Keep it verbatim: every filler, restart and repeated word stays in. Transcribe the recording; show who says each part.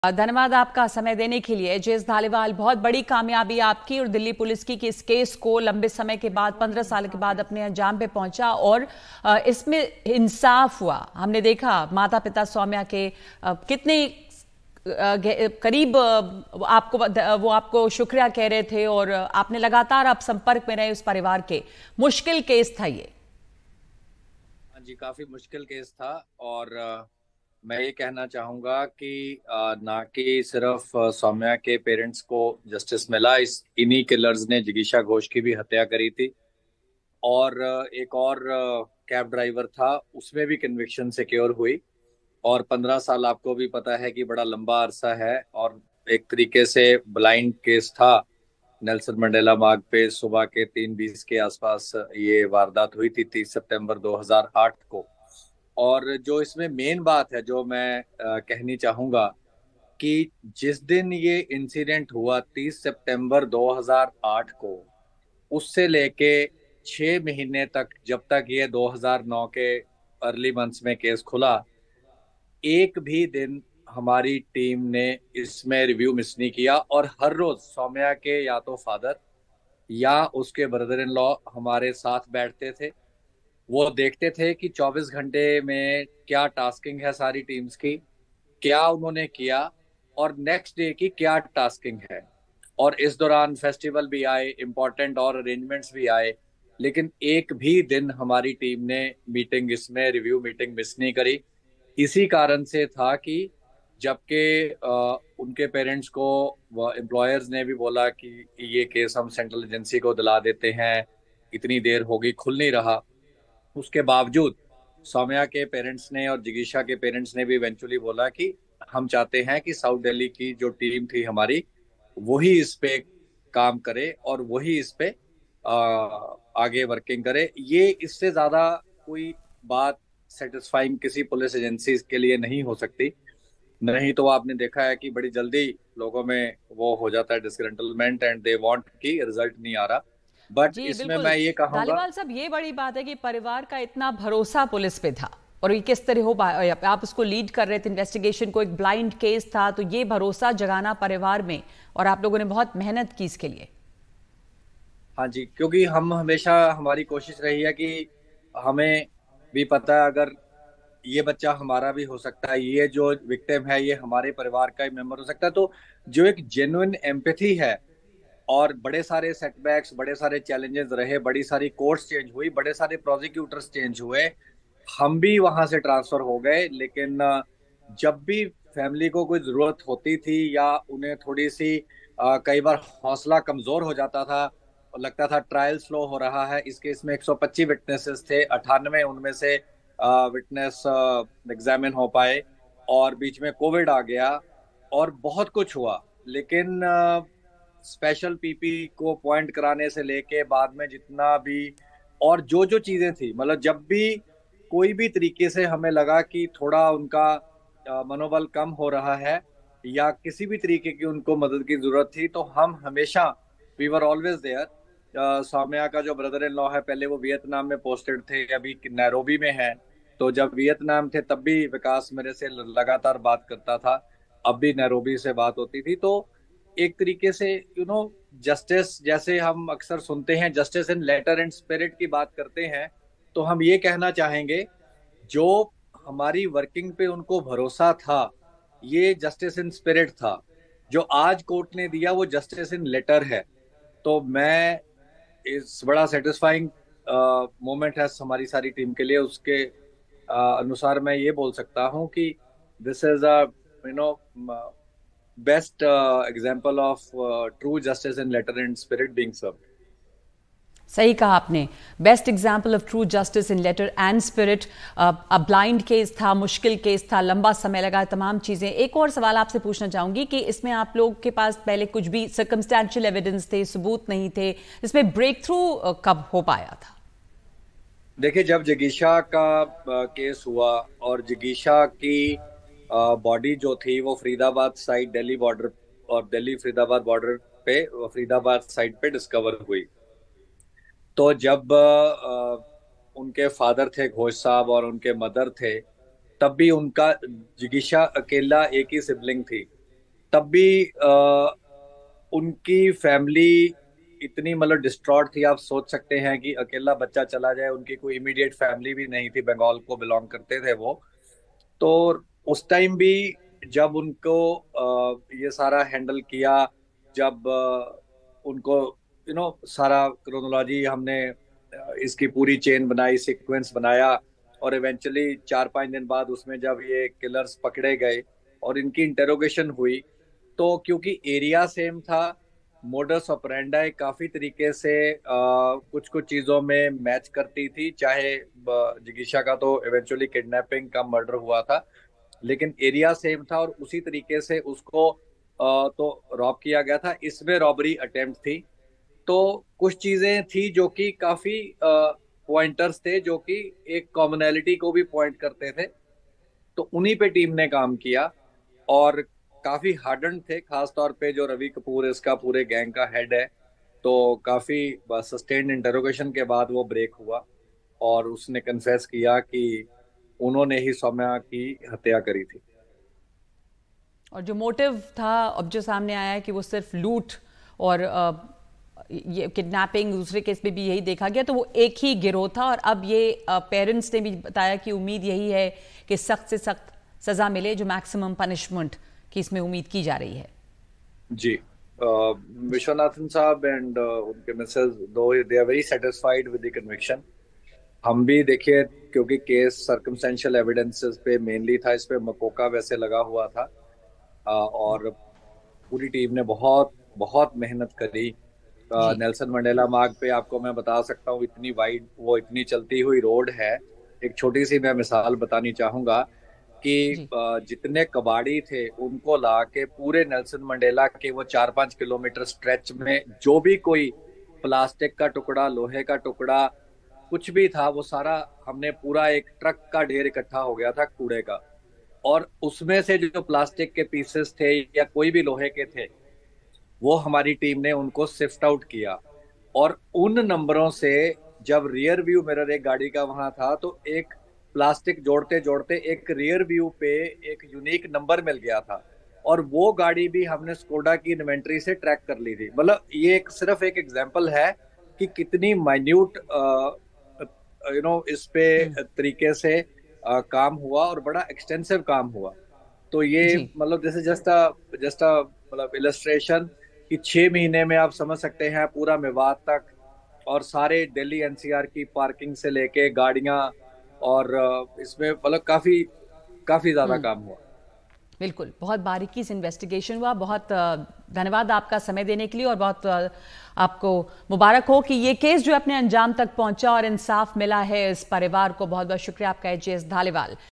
Speaker 1: धन्यवाद आपका समय देने के लिए जेस धालीवाल। बहुत बड़ी कामयाबी आपकी और दिल्ली पुलिस की कि इस केस को लंबे समय के बाद पंद्रह साल के बाद अपने अंजाम पे पहुंचा और इसमें इंसाफ हुआ। हमने देखा माता पिता सौम्या के कितने करीब आपको वो आपको शुक्रिया कह रहे थे और आपने लगातार आप संपर्क में रहे उस परिवार के। मुश्किल केस था ये।
Speaker 2: हाँ जी, काफी मुश्किल केस था और मैं ये कहना चाहूंगा कि ना कि सिर्फ सौम्या के पेरेंट्स को जस्टिस मिला, इस इन्हीं किलर्स ने जिगीशा घोष की भी हत्या करी थी और एक और कैब ड्राइवर था, उसमें भी कन्विक्शन सिक्योर हुई। और पंद्रह साल आपको भी पता है कि बड़ा लंबा अरसा है और एक तरीके से ब्लाइंड केस था। नेल्सन मंडेला मार्ग पे सुबह के तीन बीस के आसपास ये वारदात हुई थी तीस सितंबर दो हज़ार आठ को। और जो इसमें मेन बात है जो मैं आ, कहनी चाहूंगा कि जिस दिन ये इंसिडेंट हुआ तीस सितंबर दो हज़ार आठ को, उससे लेके छह महीने तक, जब तक ये दो हज़ार नौ के अर्ली मंथ्स में केस खुला, एक भी दिन हमारी टीम ने इसमें रिव्यू मिस नहीं किया। और हर रोज सौम्या के या तो फादर या उसके ब्रदर इन लॉ हमारे साथ बैठते थे। वो देखते थे कि चौबीस घंटे में क्या टास्किंग है सारी टीम्स की, क्या उन्होंने किया और नेक्स्ट डे की क्या टास्किंग है। और इस दौरान फेस्टिवल भी आए, इंपॉर्टेंट और अरेंजमेंट्स भी आए, लेकिन एक भी दिन हमारी टीम ने मीटिंग, इसमें रिव्यू मीटिंग मिस नहीं करी। इसी कारण से था कि जबकि उनके पेरेंट्स को एम्प्लॉयर्स ने भी बोला कि ये केस हम सेंट्रल एजेंसी को दिला देते हैं, इतनी देर हो गई, खुल नहीं रहा, उसके बावजूद सौम्या के पेरेंट्स ने और जिगीशा के पेरेंट्स ने भी इवेंचुअली बोला कि हम चाहते हैं कि साउथ दिल्ली की जो टीम थी हमारी, वही इस पे काम करे और वही इस पे आ, आगे वर्किंग करे। ये इससे ज्यादा कोई बात सेटिस्फाइंग किसी पुलिस एजेंसी के लिए नहीं हो सकती। नहीं तो आपने देखा है कि बड़ी जल्दी लोगों में वो हो जाता है डिसग्रंटलमेंट एंड दे वांट कि रिजल्ट नहीं आ रहा। बट इसमें मैं ये कहूंगा,
Speaker 1: धालीवाल साहब, ये बड़ी बात है कि परिवार का इतना भरोसा पुलिस पे था और ये किस तरह हो पाया। आप उसको लीड कर रहे थे इन्वेस्टिगेशन को, एक ब्लाइंड केस था, तो ये भरोसा जगाना परिवार में, और आप लोगों ने बहुत मेहनत की इसके लिए।
Speaker 2: हाँ जी, क्योंकि हम हमेशा, हमारी कोशिश रही है कि हमें भी पता है अगर ये बच्चा हमारा भी हो सकता है, ये जो विक्टिम है ये हमारे परिवार का ही मेंबर हो सकता है। तो जो एक जेन्युइन एम्पैथी है, और बड़े सारे सेटबैक्स, बड़े सारे चैलेंजेस रहे, बड़ी सारी कोर्ट्स चेंज हुई, बड़े सारे प्रोसिक्यूटर्स चेंज हुए, हम भी वहां से ट्रांसफर हो गए, लेकिन जब भी फैमिली को कोई जरूरत होती थी या उन्हें थोड़ी सी आ, कई बार हौसला कमजोर हो जाता था और लगता था ट्रायल स्लो हो रहा है। इस केस में एक सौ पच्चीस विटनेसेस थे, अट्ठानवे उनमें से विटनेस एग्जामिन हो पाए और बीच में कोविड आ गया और बहुत कुछ हुआ। लेकिन स्पेशल पीपी को पॉइंट कराने से लेके बाद में जितना भी और जो जो चीजें थी, मतलब जब भी कोई भी तरीके से हमें लगा कि थोड़ा उनका मनोबल कम हो रहा है या किसी भी तरीके की उनको मदद की जरूरत थी, तो हम हमेशा, we were always there. Saumya का जो ब्रदर इन लॉ है, पहले वो वियतनाम में पोस्टेड थे, अभी नैरोबी में है। तो जब वियतनाम थे तब भी विकास मेरे से लगातार बात करता था, अब भी नैरोबी से बात होती थी। तो एक तरीके से यू नो जस्टिस, जैसे हम अक्सर सुनते हैं justice in letter and spirit की बात करते हैं, तो हम ये कहना चाहेंगे जो हमारी वर्किंग पे उनको भरोसा था, ये जस्टिस इन स्पिरिट था। जो आज कोर्ट ने दिया वो जस्टिस इन लेटर है। तो मैं इस बड़ा सेटिस्फाइंग मोमेंट है हमारी सारी टीम के लिए। उसके uh, अनुसार मैं ये बोल सकता हूँ कि this is a you know best example of true justice in letter and spirit being served.
Speaker 1: सही कहा आपने, best example of true justice in letter and spirit. A blind case था, मुश्किल केस था, लंबा समय लगा, तमाम चीजें। एक और सवाल आपसे पूछना चाहूंगी कि इसमें आप लोग के पास पहले कुछ भी सर्कमस्टेंशियल एविडेंस थे, सबूत नहीं थे, इसमें ब्रेक थ्रू कब हो पाया था?
Speaker 2: देखिए, जब जिगीशा का केस हुआ और जिगीशा की बॉडी जो थी वो फरीदाबाद साइड, दिल्ली बॉर्डर और दिल्ली फरीदाबाद बॉर्डर पे, फरीदाबाद साइड पे डिस्कवर हुई, तो जब आ, उनके फादर थे घोष साहब और उनके मदर थे, तब भी उनका, जिगीशा अकेला एक ही सिबलिंग थी, तब भी आ, उनकी फैमिली इतनी मतलब डिस्ट्रॉट थी। आप सोच सकते हैं कि अकेला बच्चा चला जाए, उनकी कोई इमीडिएट फैमिली भी नहीं थी, बंगाल को बिलोंग करते थे वो। तो उस टाइम भी जब उनको अ, ये सारा हैंडल किया, जब अ, उनको यू नो सारा क्रोनोलॉजी हमने अ, इसकी पूरी चेन बनाई, सीक्वेंस बनाया, और इवेंचुअली चार पांच दिन बाद उसमें जब ये किलर्स पकड़े गए और इनकी इंटेरोगेशन हुई, तो क्योंकि एरिया सेम था, मोडस ऑपरेंडाई काफी तरीके से कुछ कुछ चीजों में मैच करती थी। चाहे ब- जिगीशा का तो इवेंचुअली किडनैपिंग का मर्डर हुआ था, लेकिन एरिया सेम था, और उसी तरीके से उसको अ, तो रॉब किया गया था। इसमें रॉबरी अटेम्प्ट थी। तो कुछ चीजें थी जो कि काफी पॉइंटर्स थे, जो कि एक कॉमनैलिटी को भी पॉइंट करते थे। तो उन्हीं पे टीम ने काम किया, और काफी हार्डन थे, खास तौर पे जो रवि कपूर इसका पूरे गैंग का हेड है। तो काफी सस्टेन्ड इंटरोगेशन के बाद वो ब्रेक हुआ, और उसने कन्फेस किया कि उन्होंने ही सौम्या की हत्या करी थी।
Speaker 1: और जो मोटिव था, अब जो सामने आया है कि वो सिर्फ लूट और अ, ये किडनैपिंग, दूसरे केस में भी यही देखा गया, तो वो एक ही गिरोह था। और अब ये पेरेंट्स ने भी बताया कि उम्मीद यही है कि सख्त से सख्त सजा मिले, जो मैक्सिमम पनिशमेंट की इसमें उम्मीद की जा रही है।
Speaker 2: जी, विश्वनाथन साहब एंड उनके Mrs, though they are very satisfied with the conviction. हम भी देखिए, क्योंकि केस सर्कमस्टेंशियल एविडेंसेस पे मेनली था, इस पे मकोका वैसे लगा हुआ था, अ, और पूरी टीम ने बहुत बहुत मेहनत करी। अ,
Speaker 1: जी
Speaker 2: नेल्सन मंडेला मार्ग पे आपको मैं बता सकता हूँ, इतनी वाइड वो इतनी चलती हुई रोड है। एक छोटी सी मैं मिसाल बतानी चाहूंगा कि
Speaker 1: जी
Speaker 2: अ, जितने कबाड़ी थे उनको ला के पूरे नेल्सन मंडेला के वो चार पांच किलोमीटर स्ट्रेच में जो भी कोई प्लास्टिक का टुकड़ा, लोहे का टुकड़ा, कुछ भी था, वो सारा हमने पूरा एक ट्रक का ढेर इकट्ठा हो गया था कूड़े का। और उसमें से जो प्लास्टिक के पीसेस थे या कोई भी लोहे के थे, वो हमारी टीम ने उनको सिफ्ट आउट किया। और उन नंबरों से जब रियर व्यू मिरर एक गाड़ी का वहां था, तो एक प्लास्टिक जोड़ते जोड़ते एक रियर व्यू पे एक यूनिक नंबर मिल गया था, और वो गाड़ी भी हमने स्कोडा की इन्वेंट्री से ट्रैक कर ली थी। मतलब ये एक सिर्फ एक एग्जांपल है कि कितनी माइन्यूट यू नो इस पे
Speaker 1: हम्म
Speaker 2: तरीके से अ, काम हुआ, और बड़ा एक्सटेंसिव काम हुआ। तो ये
Speaker 1: जी
Speaker 2: मतलब जैसे जस्ट अ जस्ट अ मतलब इलस्ट्रेशन, कि छह महीने में आप समझ सकते हैं पूरा मेवात तक, और सारे दिल्ली एनसीआर की पार्किंग से लेके गाड़ियां, और अ, इसमें मतलब काफी काफी ज्यादा
Speaker 1: हम्म
Speaker 2: काम हुआ।
Speaker 1: बिल्कुल, बहुत बारीकी से इन्वेस्टिगेशन हुआ। बहुत अ, धन्यवाद आपका समय देने के लिए, और बहुत अ, आपको मुबारक हो कि ये केस जो अपने अंजाम तक पहुंचा और इंसाफ मिला है इस परिवार को। बहुत बहुत शुक्रिया आपका, एच एस धालीवाल।